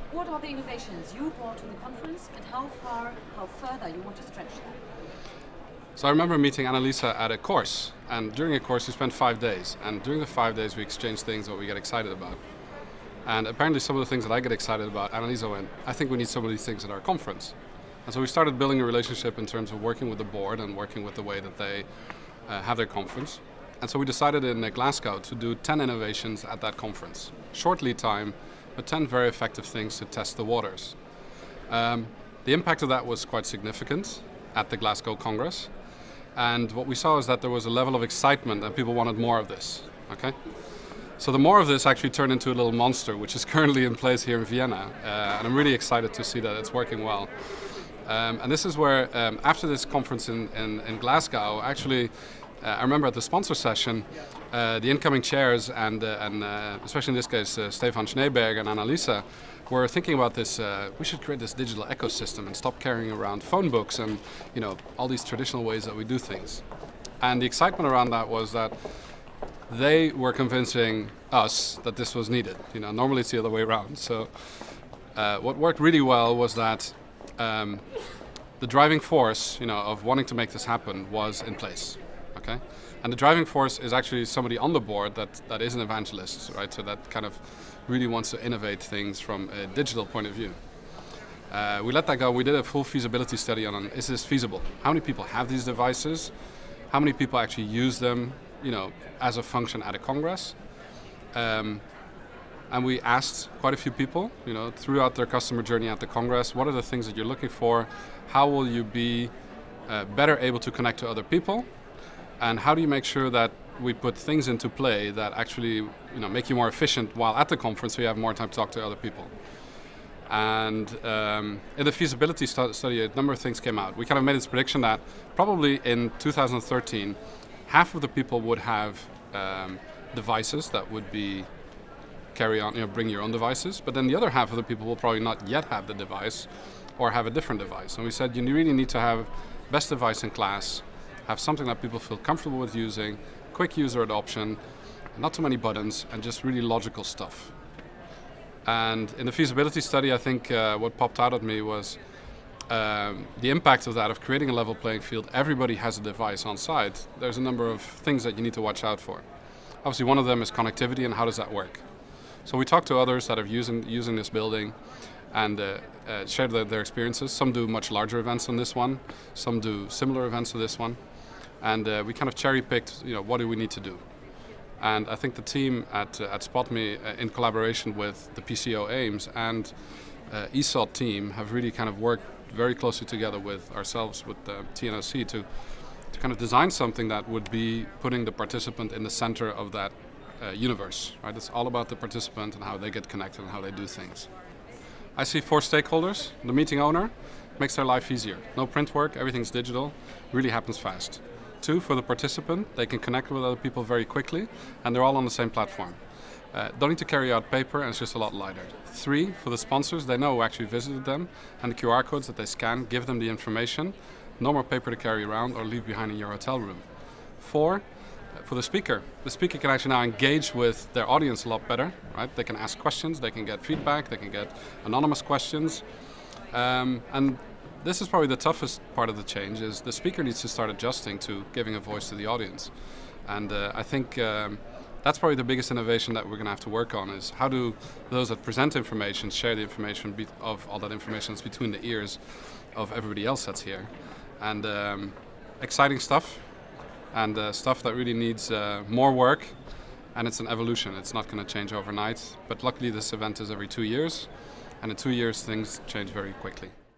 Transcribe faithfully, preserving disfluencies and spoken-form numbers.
What are the innovations you brought to the conference, and how far, how further you want to stretch them? So I remember meeting Annalisa at a course, and during a course we spent five days, and during the five days we exchanged things that we get excited about. And apparently some of the things that I get excited about, Annalisa went, I think we need some of these things at our conference. And so we started building a relationship in terms of working with the board and working with the way that they uh, have their conference. And so we decided in uh, Glasgow to do ten innovations at that conference. Short lead time, but ten very effective things to test the waters. Um, the impact of that was quite significant at the Glasgow Congress. And what we saw is that there was a level of excitement and people wanted more of this. Okay? So the more of this actually turned into a little monster, which is currently in place here in Vienna. Uh, and I'm really excited to see that it's working well. Um, and this is where, um, after this conference in, in, in Glasgow, actually, uh, I remember at the sponsor session, uh, the incoming chairs and, uh, and uh, especially in this case, uh, Stefan Schneeberg and Annalisa, were thinking about this, uh, we should create this digital ecosystem and stop carrying around phone books and, you know, all these traditional ways that we do things. And the excitement around that was that they were convincing us that this was needed. You know, normally it's the other way around. So uh, what worked really well was that um, the driving force, you know, of wanting to make this happen was in place. Okay, and the driving force is actually somebody on the board that that is an evangelist, right? So that kind of really wants to innovate things from a digital point of view. Uh, we let that go. We did a full feasibility study on, is this feasible? How many people have these devices? How many people actually use them, you know, as a function at a congress? Um, and we asked quite a few people, you know, throughout their customer journey at the congress, what are the things that you're looking for? How will you be uh, better able to connect to other people? And how do you make sure that we put things into play that actually, you know, make you more efficient while at the conference, so you have more time to talk to other people? And um, in the feasibility stu study, a number of things came out. We kind of made this prediction that probably in two thousand thirteen, half of the people would have um, devices that would be carry on, you know, bring your own devices, but then the other half of the people will probably not yet have the device or have a different device. And we said you really need to have best device in class, have something that people feel comfortable with using, quick user adoption, not too many buttons, and just really logical stuff. And in the feasibility study, I think uh, what popped out at me was um, the impact of that, of creating a level playing field. Everybody has a device on site. There's a number of things that you need to watch out for. Obviously, one of them is connectivity, and how does that work? So we talked to others that are using, using this building and uh, uh, shared their, their experiences. Some do much larger events than this one. Some do similar events to this one. And uh, we kind of cherry-picked, you know, what do we need to do? And I think the team at, uh, at SpotMe, uh, in collaboration with the P C O Ames and uh, E S O T team, have really kind of worked very closely together with ourselves, with the T N O C, to, to kind of design something that would be putting the participant in the center of that uh, universe, right? It's all about the participant and how they get connected and how they do things. I see four stakeholders. The meeting owner makes their life easier. No print work, everything's digital, really happens fast. Two, for the participant, they can connect with other people very quickly, and they're all on the same platform. Uh, don't need to carry out paper, and it's just a lot lighter. Three, for the sponsors, they know who actually visited them, and the Q R codes that they scan give them the information. No more paper to carry around or leave behind in your hotel room. Four, for the speaker, the speaker can actually now engage with their audience a lot better, right? They can ask questions, they can get feedback, they can get anonymous questions. Um, and this is probably the toughest part of the change, is the speaker needs to start adjusting to giving a voice to the audience. And uh, I think um, that's probably the biggest innovation that we're going to have to work on, is how do those that present information share the information be of all that information that's between the ears of everybody else that's here. And um, exciting stuff, and uh, stuff that really needs uh, more work, and it's an evolution. It's not going to change overnight, but luckily this event is every two years, and in two years things change very quickly.